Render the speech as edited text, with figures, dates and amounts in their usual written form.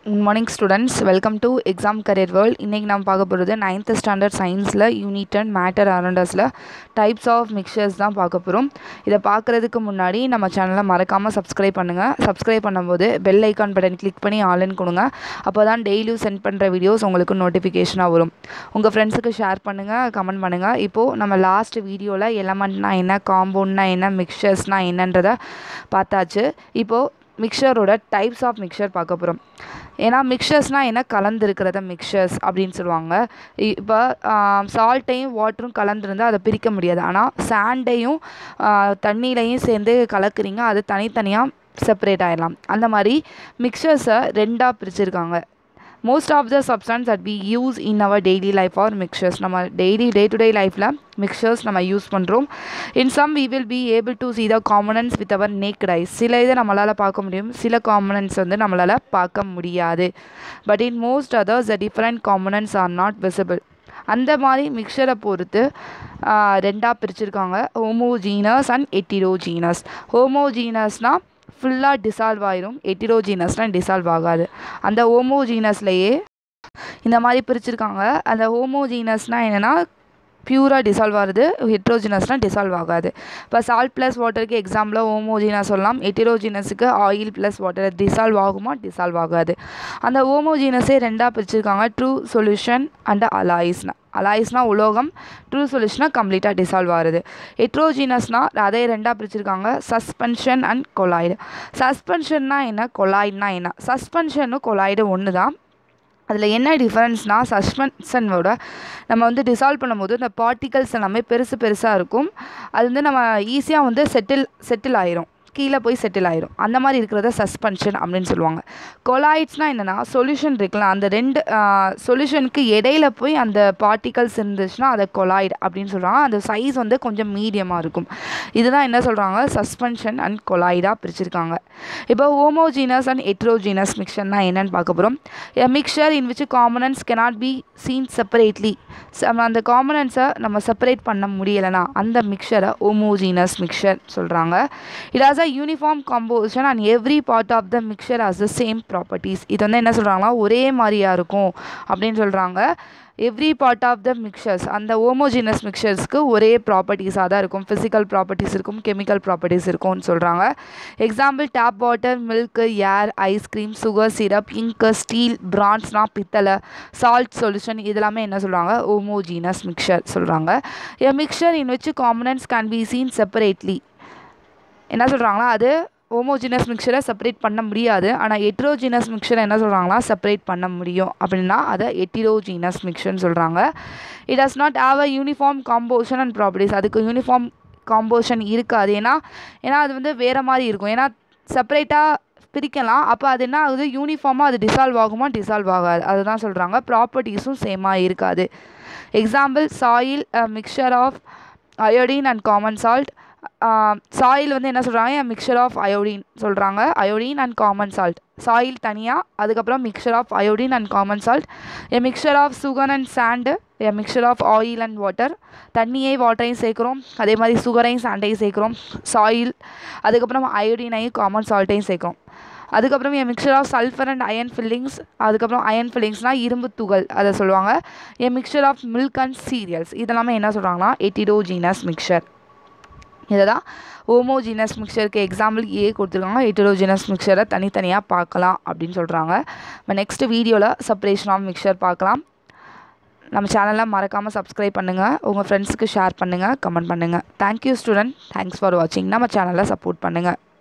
Good morning students, welcome to exam career world. இன்னைக்கு நாம் பார்க்க போகிறது 9th standard scienceல unit 10 matter around usல types of mixtures தான் பார்க்க போகிறோம். இதை பார்க்குறதுக்கு முன்னாடி நம்ம சேனலை மறக்காமல் சப்ஸ்கிரைப் பண்ணுங்கள். சப்ஸ்கிரைப் பண்ணும்போது பெல் ஐக்கான் பட்டன் கிளிக் பண்ணி ஆல்னு கொடுங்க. அப்போ தான் டெய்லியும் சென்ட் பண்ணுற வீடியோஸ் உங்களுக்கு நோட்டிஃபிகேஷனாக வரும். உங்கள் ஃப்ரெண்ட்ஸுக்கு ஷேர் பண்ணுங்கள், கமெண்ட் பண்ணுங்கள். இப்போது நம்ம லாஸ்ட் வீடியோவில் எலமெண்ட்னா என்ன, காம்பவுண்ட்னா என்ன, மிக்சர்ஸ்னால் என்னன்றதை பார்த்தாச்சு. இப்போது மிக்சரோட டைப்ஸ் ஆஃப் மிக்சர் பார்க்க போகிறோம். ஏன்னா மிக்சர்ஸ்னால் என்ன, கலந்துருக்கிறத மிக்சர்ஸ் அப்படின்னு சொல்லுவாங்க. இப்போ சால்ட்டையும் வாட்டரும் கலந்துருந்தால் அதை பிரிக்க முடியாது. ஆனால் சாண்டையும் தண்ணியிலையும் சேர்ந்து கலக்குறீங்க, அது தனித்தனியாக செப்பரேட் ஆகிடலாம். அந்த மாதிரி மிக்சர்ஸை ரெண்டாக பிரிச்சுருக்காங்க. Most of the substance that we use in our daily life are mixtures. நம்ம day to day lifeல mixtures நம்ம யூஸ் பண்ணுறோம். In some we will be able to see the components with our naked eyes. சில இதை நம்மளால் பார்க்க முடியும், சில components வந்து நம்மளால் பார்க்க முடியாது. But in most others the different components are not visible. அந்த மாதிரி மிக்சரை பொறுத்து ரெண்டாக பிரிச்சுருக்காங்க, ஹோமோஜீனஸ் அண்ட் ஹெட்டிரோஜீனஸ். ஹோமோஜீனஸ்னால் ஃபுல்லாக டிசால்வ் ஆயிரும், ஹெட்டிரோஜீனஸ்னால் டிசால்வ் ஆகாது. அந்த ஹோமோஜீனஸ்லையே இந்த மாதிரி பிரிச்சுருக்காங்க. அந்த ஹோமோஜீனஸ்னால் என்னென்னா பியூராக டிசால்வ் ஆகுது, ஹெட்ரோஜினஸ்னால் டிசால்வ் ஆகாது. இப்போ சால்ட் ப்ளஸ் வாட்டருக்கு எக்ஸாம்பிளாக ஹோமோஜீனஸ் சொல்லலாம். ஹெட்ரோஜினஸுக்கு ஆயில் ப்ளஸ் வாட்டர் டிசால்வ் ஆகுமா, டிசால்வ் ஆகாது. அந்த ஹோமோஜீனஸே ரெண்டாக பிரிச்சுருக்காங்க, ட்ரூ சொல்யூஷன் அண்ட் அலாய்ஸ்னா. அலாய்ஸ்னால் உலோகம், ட்ரூ சொல்யூஷனாக கம்ப்ளீட்டாக டிசால்வ் ஆகுது. ஹெட்ரோஜீனஸ்னால் அதை ரெண்டாக பிரிச்சுருக்காங்க, சஸ்பென்ஷன் அண்ட் கொலாய்டு. சஸ்பென்ஷன்னா என்ன, கொலாய்டுனா என்ன? சஸ்பென்ஷனும் கொலாய்டு ஒன்று தான். அதில் என்ன டிஃப்ரென்ஸ்னால், சஸ்பென்ஷனோட நம்ம வந்து டிசால்வ் பண்ணும்போது இந்த பார்ட்டிகல்ஸ் எல்லாமே பெருசாக இருக்கும். அது வந்து நம்ம ஈஸியாக வந்து செட்டில் ஆயிரும், கீழே போய் செட்டில் ஆயிரும். அந்த மாதிரி இருக்கிறத சஸ்பென்ஷன் அப்படின்னு சொல்லுவாங்க. கொலாய்ட்ஸ்னால் என்னென்னா, சொல்யூஷன் இருக்குல்ல, அந்த ரெண்டு சொல்யூஷனுக்கு இடையில போய் அந்த பார்ட்டிகல்ஸ் இருந்துச்சுன்னா அதை கொலாய்டு அப்படின்னு சொல்கிறாங்க. அந்த சைஸ் வந்து கொஞ்சம் மீடியமாக இருக்கும். இதுதான் என்ன சொல்கிறாங்க, சஸ்பென்ஷன் அண்ட் கொலாய்டாக பிரிச்சுருக்காங்க. இப்போ ஹோமோஜீனஸ் அண்ட் ஹெட்ரோஜீனஸ் மிக்சர்னா என்னன்னு பார்க்க போகிறோம். A mixture in which components cannot be seen separately. அந்த காம்பனன்ட்ஸை நம்ம செப்பரேட் பண்ண முடியலைன்னா அந்த மிக்சரை ஹோமோஜீனஸ் மிக்சர் சொல்கிறாங்க. It has uniform composition and every part of the mixture has the same properties. இது வந்து என்ன சொல்கிறாங்கன்னா, ஒரே மாதிரியாக இருக்கும் அப்படின்னு சொல்கிறாங்க. Every part of the mixtures, அந்த ஹோமோஜீனஸ் மிக்சர்ஸ்க்கு ஒரே ப்ராப்பர்ட்டிஸாக தான் இருக்கும். ஃபிசிக்கல் ப்ராப்பர்ட்டிஸ் இருக்கும், கெமிக்கல் ப்ராப்பர்ட்டிஸ் இருக்கும்னு சொல்கிறாங்க. Example tap water, milk, air, ice cream, sugar syrup, ink, steel, பிரான்ஸ்னா பித்தளை, சால்ட் சொல்யூஷன், இதெல்லாமே என்ன சொல்கிறாங்க, ஹோமோஜீனஸ் மிக்சர் சொல்கிறாங்க. A mixture in which components can be seen separately. என்ன சொல்கிறாங்களா, அது ஹோமோஜினஸ் மிக்சரை செப்பரேட் பண்ண முடியாது. ஆனால் ஹெட்ரோஜீனஸ் மிக்சரை என்ன சொல்கிறாங்களா, செப்பரேட் பண்ண முடியும். அப்படின்னா அதை ஹெட்டிரோஜீனஸ் மிக்சர்னு சொல்கிறாங்க. It does not have a uniform composition and properties. அதுக்கு யூனிஃபார்ம் காம்போசிஷன் இருக்காது. ஏன்னா அது வந்து வேறு மாதிரி இருக்கும். ஏன்னா செப்பரேட்டாக பிரிக்கலாம், அப்போ அது என்ன ஆகுது, யூனிஃபார்மாக அது டிசால்வ் ஆகுமா, டிசால்வ் ஆகாது. அதுதான் சொல்கிறாங்க. ப்ராப்பர்ட்டிஸும் சேமாக இருக்காது. Example soil, mixture of iodine and common salt. Soil வந்து என்ன சொல்கிறாங்க, மிக்சர் ஆஃப் அயோடின் சொல்கிறாங்க, iodine and common salt. Soil தனியாக, அதுக்கப்புறம் mixture of iodine and common salt. A mixture of sugar and sand, a mixture of oil and water. தண்ணியை வாட்டரையும் சேர்க்குறோம், அதே மாதிரி சுகரையும் சாண்டையும் சேர்க்குறோம், சாயில். அதுக்கப்புறம் அயோடினையும் காமன் சால்ட்டையும் சேர்க்குறோம். அதுக்கப்புறம் a mixture of sulphur and iron filings. அதுக்கப்புறம் அயன் ஃபில்லிங்ஸ்னால் இரும்பு துகள், அதை சொல்லுவாங்க. A mixture of milk and cereals. இதெல்லாமே என்ன சொல்கிறாங்கன்னா ஹெட்டிரோஜீனஸ் மிக்சர். இதை தான் ஹோமோஜீனஸ் மிக்சருக்கு எக்ஸாம்பிள் ஏ கொடுத்துருக்காங்க. ஹெட்ரோஜீனஸ் மிக்சரை தனித்தனியாக பார்க்கலாம் அப்படின்னு சொல்கிறாங்க. நம்ம நெக்ஸ்ட் வீடியோவில் செப்பரேஷன் ஆஃப் மிக்சர் பார்க்கலாம். நம்ம சேனலை மறக்காமல் சப்ஸ்கிரைப் பண்ணுங்கள், உங்கள் ஃப்ரெண்ட்ஸுக்கு ஷேர் பண்ணுங்கள், கமெண்ட் பண்ணுங்கள். தேங்க்யூ ஸ்டூடெண்ட், தேங்க்ஸ் ஃபார் வாட்சிங். நம்ம சேனலை சப்போர்ட் பண்ணுங்கள்.